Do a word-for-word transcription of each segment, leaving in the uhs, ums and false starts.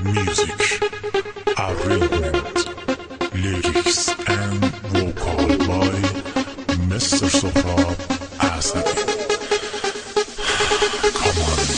Music arrangement, lyrics and vocal by Mister Sohrab Asadi. Come on.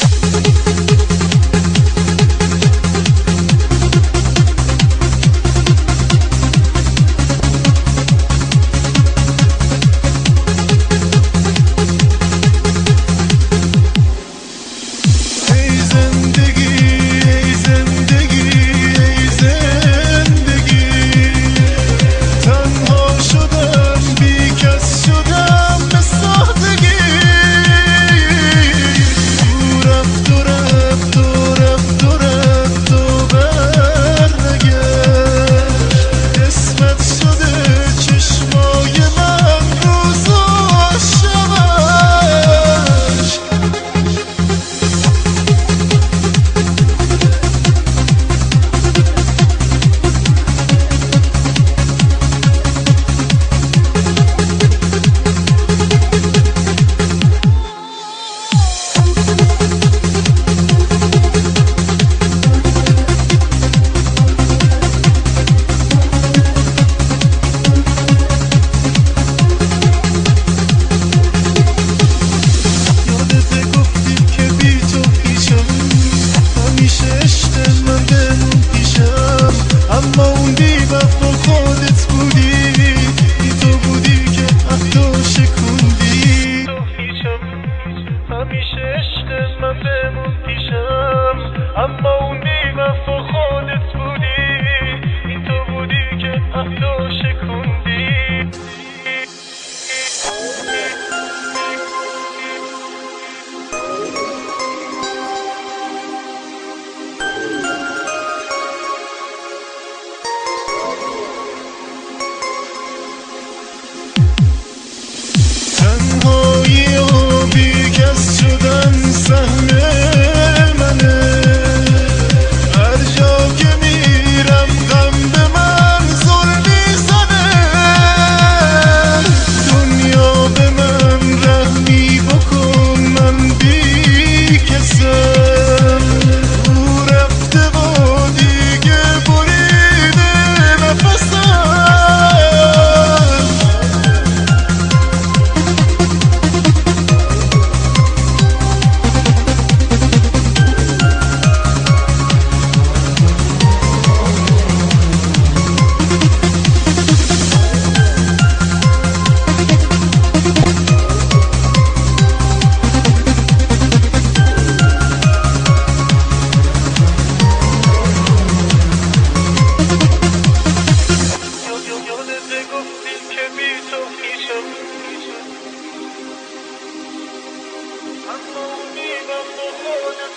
اما اون بی‌وفا خودت بودی، این تو بودی که عهدو شکوندی. تنهایی و بی‌کس شدن سهم منه، هر جا که میرم غم به من زل میزنه. دنیا به من رحمی بکن، من بی‌کسم. او رفته و دیگه بریده نفسم. اما اون بی‌وفا خودت